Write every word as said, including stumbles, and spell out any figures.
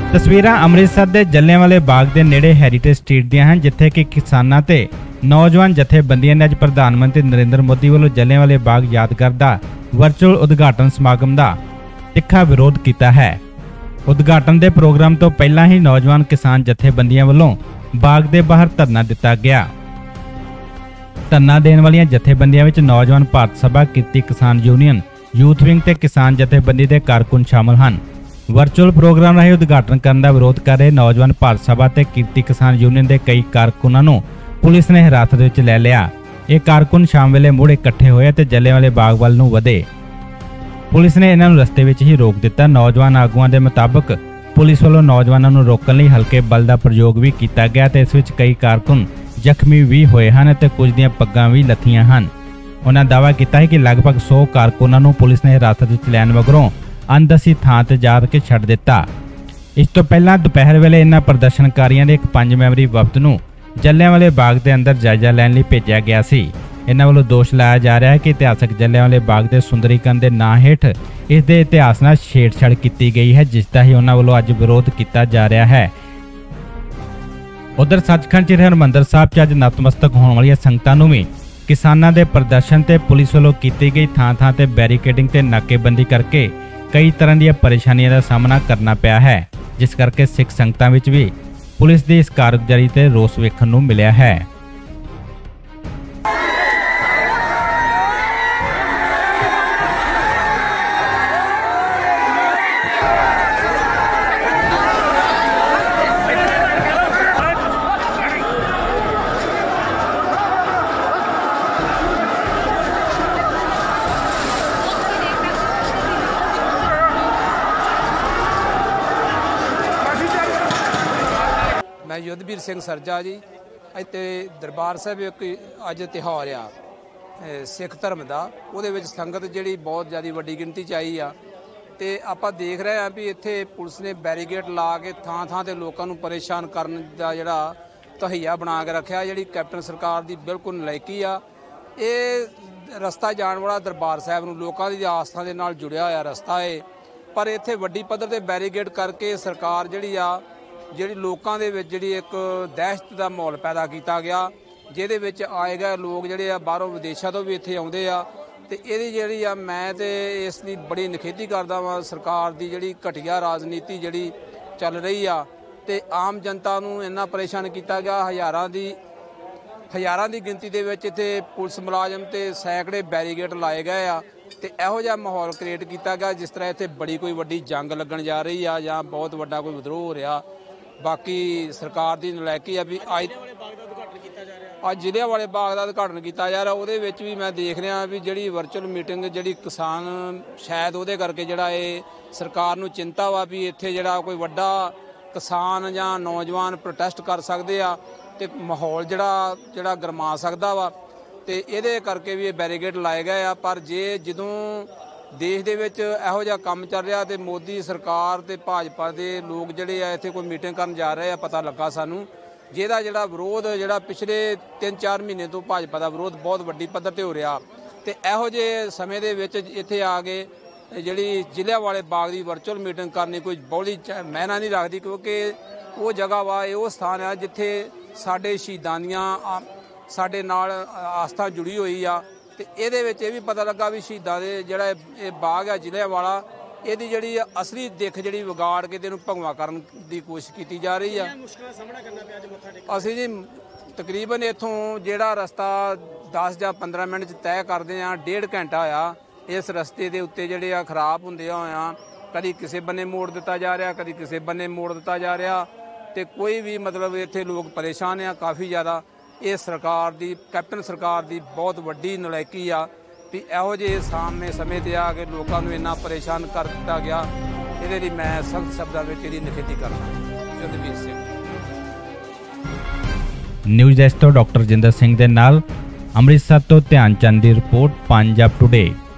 तस्वीरां अमृतसर के जलियांवाले बाग के नेड़े हैरीटेज स्ट्रीट दियां हन, जिथे कि किसानां ते नौजवान जथेबंदियां ने अज प्रधानमंत्री नरेंद्र मोदी वालों जलियांवाले बाग यादगार का वर्चुअल उद्घाटन समागम का तिखा विरोध किया है। उद्घाटन के प्रोग्राम तो पहला ही नौजवान किसान जथेबंदियां वालों बाग के बाहर धरना दिता गया। धरना देने वाली जथेबंदियां विच नौजवान भारत सभा, किरती किसान यूनियन, यूथ विंग ते किसान जथेबंदी के कारकुन शामिल हैं। वर्चुअल प्रोग्राम राही उद्घाटन करने का विरोध कर रहे नौजवान भारत सभा ते किरती किसान यूनियन के कई कारकुनां नूं पुलिस ने हिरासत विच लै लिया। ये कारकुन शाम वेले मुड़ इकट्ठे होए ते जलियांवाले बाग वल नूं वधे। पुलिस ने इन्हां नूं रस्ते विच ही रोक दिता। नौजवान आगुआं दे मुताबक पुलिस वालों नौजवानों नूं रोकण लई हल्के बल का प्रयोग भी किया गया ते इस विच कई कारकुन जख्मी भी होए हैं ते कुछ दियां पग्गां भी लथियां हैं। उन्होंने दावा किया है कि लगभग सौ कारकुनां नूं पुलिस ने हिरासत विच लैण मगरों अनदसी थां ते जा के छड्ड दिता। इस तो पहला दोपहर वेले इन्हां प्रदर्शनकारियों ने एक पंज मैंबरी वफद नूं जलियांवाले बाग के अंदर जायजा लैण लई भेजिया गया सी। इन्हां वल्लों दोष लाया जा रहा है कि इतिहासक जलियांवाले बाग के सुंदरीकरण के नां हेठ इस दे इतिहास नाल छेड़छाड़ की गई है, जिसका ही उन्हां वल्लों अज विरोध किया जा रहा है। उधर सचखंड च हरमंदर साहब च अज नतमस्तक होने वाली संगतां नूं भी किसानां दे प्रदर्शन ते पुलिस वालों की गई थां थां ते बैरीकेडिंग ते नाकेबंदी करके कई तरह दी परेशानियों का सामना करना पिया है, जिस करके सिख संगतां विच भी पुलिस की इस कारगुजारी ते रोस वेखण नूं मिलिया है। मैं युद्धवीर सिंह सरजा जी। इत्थे दरबार साहब एक अज त्यौहार आ सिख धर्म का, उहदे विच संगत जिहड़ी बहुत ज़्यादा वड्डी गिनती च आई आ ते आपां देख रहे हैं भी इत्थे पुलिस ने बैरीगेड ला के थां थां ते लोकां नूं परेशान करन दा जिहड़ा तहैया बना के रखिया, जिहड़ी कैप्टन सरकार दी बिल्कुल नलायकी आ। ये रस्ता जाण वाला दरबार साहब नूं लोकां दी आस्था दे नाल जुड़िया होया रस्ता है, पर इत्थे वड्डी पद्धर ते बैरीगेड करके सरकार जिहड़ी आ ਜਿਹੜੀ ਲੋਕਾਂ ਦੇ ਵਿੱਚ ਜਿਹੜੀ ਇੱਕ ਦਹਿਸ਼ਤ ਦਾ ਮਾਹੌਲ ਪੈਦਾ ਕੀਤਾ ਗਿਆ, ਜਿਹਦੇ ਵਿੱਚ ਆਏ ਗਏ ਲੋਕ ਜਿਹੜੇ ਆ ਬਾਹਰੋਂ ਵਿਦੇਸ਼ਾਂ ਤੋਂ ਵੀ ਇੱਥੇ ਆਉਂਦੇ ਆ ਤੇ ਇਹਦੀ ਜਿਹੜੀ ਆ ਮੈਂ ਤੇ ਇਸ ਦੀ ਬੜੀ ਨਿਖੇਧੀ ਕਰਦਾ ਵਾਂ। ਸਰਕਾਰ ਦੀ ਜਿਹੜੀ ਘਟੀਆ ਰਾਜਨੀਤੀ ਜਿਹੜੀ ਚੱਲ ਰਹੀ ਆ ਤੇ ਆਮ ਜਨਤਾ ਨੂੰ ਇੰਨਾ ਪਰੇਸ਼ਾਨ ਕੀਤਾ ਗਿਆ। ਹਜ਼ਾਰਾਂ ਦੀ ਹਜ਼ਾਰਾਂ ਦੀ ਗਿਣਤੀ ਦੇ ਵਿੱਚ ਇੱਥੇ ਪੁਲਿਸ ਮੁਲਾਜ਼ਮ ਤੇ ਸੈਂਕੜੇ ਬੈਰੀਗੇਡ ਲਾਏ ਗਏ ਆ ਤੇ ਇਹੋ ਜਿਹਾ ਮਾਹੌਲ ਕ੍ਰੀਏਟ ਕੀਤਾ ਗਿਆ ਜਿਸ ਤਰ੍ਹਾਂ ਇੱਥੇ ਬੜੀ ਕੋਈ ਵੱਡੀ ਜੰਗ ਲੱਗਣ ਜਾ ਰਹੀ ਆ ਜਾਂ ਬਹੁਤ ਵੱਡਾ ਕੋਈ ਵਿਦਰੋਹ ਹੋ ਰਿਹਾ। बाकी सरकार की नलायकी है भी अज अज जलियांवाले बाग का उद्घाटन किया जा रहा, वो भी मैं देख रहा भी जी वर्चुअल मीटिंग जी किसान शायद वो करके जरा सरकार नूं चिंता वा भी इत्थे जरा कोई वड्डा किसान या नौजवान प्रोटेस्ट कर सकते हैं तो माहौल जरा जरा गरमा सकता वा, तो ये करके भी बैरीगेड लाए गए आ। पर जे जदों देश दे विच इहो जिहा काम चल रहा तो मोदी सरकार ते भाजपा के लोग जिहड़े आ इत्थे कोई मीटिंग करन जा रहे हैं, पता लगा सानू जिहदा जिहड़ा विरोध जिहड़ा पिछले तीन चार महीने तो भाजपा का विरोध बहुत वड्डी पद्धर ते हो रहा ते इहो जिहे समय दे विच इत्थे आ के जिहड़ी जलियांवाले बाग की वर्चुअल मीटिंग करनी कोई बड़ी मायना नहीं रखती, क्योंकि वो जगह वा वो स्थान है जिथे साडे शहीदां दियां साडे नाल आस्था जुड़ी हुई आ। तो ये भी पता लगा भी शहीदां दे जिहड़ा ये बाग है जलियांवाला, इहदी जिहड़ी असली दिख जिहड़ी विगाड़ के इहनूं भगवा करन दी कोशिश की जा रही है। असीं जी तकरीबन इत्थों जिहड़ा रस्ता दस या पंद्रह मिनट तय करते हैं, डेढ़ घंटा होया इस रस्ते के उत्ते जिहड़े आ खराब हुंदे होया कदी किसी बन्ने मोड़ दिता जा रहा, कदी किसी बन्ने मोड़ दिता जा रहा, तो कोई भी मतलब इत्थे लोग परेशान आ काफ़ी ज़्यादा। ये सरकार दी कैप्टन सरकार दी बहुत वड्डी नलायकी आ भी इहो जिहे सामने समय ते आके लोकां नूं इन्ना परेशान कर दिता गया। इहदे लई मैं सख्त शब्दां विच इहदी निखेधी करदा। युद्धवीर सिंह न्यूज़ डेस्क तो डॉक्टर जिंदर सिंह दे नाल अमृतसर तो ध्यान चंद दी रिपोर्ट पंजाब टुडे।